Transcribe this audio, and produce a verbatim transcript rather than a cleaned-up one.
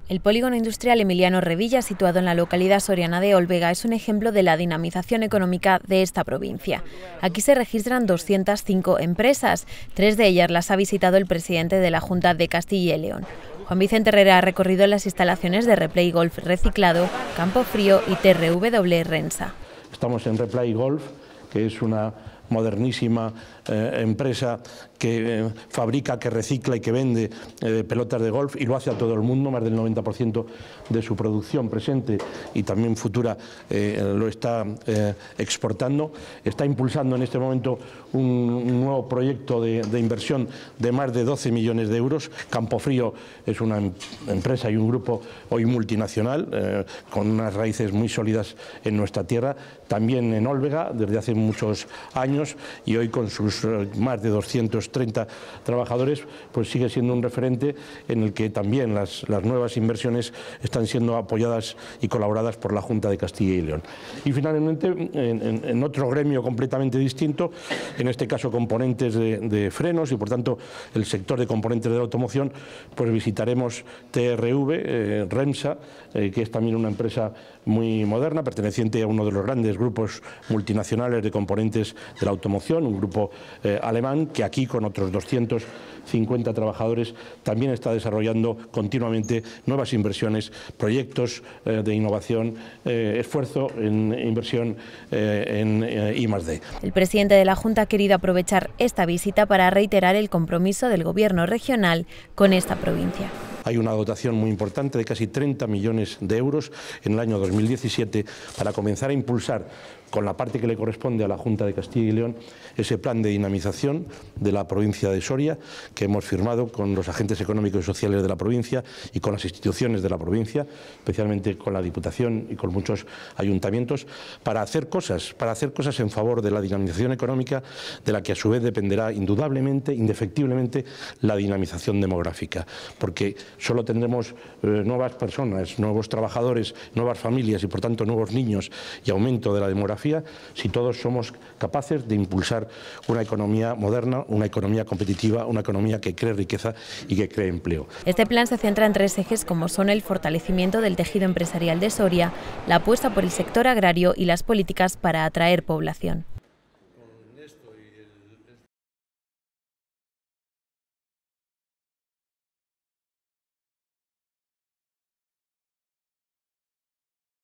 El polígono industrial Emiliano Revilla, situado en la localidad soriana de Ólvega, es un ejemplo de la dinamización económica de esta provincia. Aquí se registran doscientas cinco empresas, tres de ellas las ha visitado el presidente de la Junta de Castilla y León. Juan Vicente Herrera ha recorrido las instalaciones de Replay Golf Reciclado, Campo Frío y T R W Rensa. Estamos en Replay Golf, que es una modernísima eh, empresa que eh, fabrica, que recicla y que vende eh, pelotas de golf, y lo hace a todo el mundo. Más del noventa por ciento de su producción presente y también futura eh, lo está eh, exportando. Está impulsando en este momento un, un nuevo proyecto de, de inversión de más de doce millones de euros. Campofrío es una em empresa y un grupo hoy multinacional eh, con unas raíces muy sólidas en nuestra tierra, también en Ólvega desde hace muchos años, y hoy con sus eh, más de doscientos treinta trabajadores pues sigue siendo un referente en el que también las, las nuevas inversiones están siendo apoyadas y colaboradas por la Junta de Castilla y León. Y finalmente, en, en, en otro gremio completamente distinto, en este caso componentes de, de frenos y por tanto el sector de componentes de la automoción, pues visitaremos T R V eh, Rensa, eh, que es también una empresa muy moderna, perteneciente a uno de los grandes grupos multinacionales de componentes de la automoción, un grupo eh, alemán que aquí con otros doscientos cincuenta trabajadores también está desarrollando continuamente nuevas inversiones, proyectos eh, de innovación, eh, esfuerzo en inversión eh, en eh, I más D. El presidente de la Junta ha querido aprovechar esta visita para reiterar el compromiso del Gobierno regional con esta provincia. Hay una dotación muy importante de casi treinta millones de euros en el año dos mil diecisiete para comenzar a impulsar, con la parte que le corresponde a la Junta de Castilla y León, ese plan de dinamización de la provincia de Soria que hemos firmado con los agentes económicos y sociales de la provincia y con las instituciones de la provincia, especialmente con la Diputación y con muchos ayuntamientos, para hacer cosas, para hacer cosas en favor de la dinamización económica, de la que a su vez dependerá indudablemente, indefectiblemente, la dinamización demográfica, porque solo tendremos eh, nuevas personas, nuevos trabajadores, nuevas familias y por tanto nuevos niños y aumento de la demografía si todos somos capaces de impulsar una economía moderna, una economía competitiva, una economía que cree riqueza y que cree empleo. Este plan se centra en tres ejes como son el fortalecimiento del tejido empresarial de Soria, la apuesta por el sector agrario y las políticas para atraer población.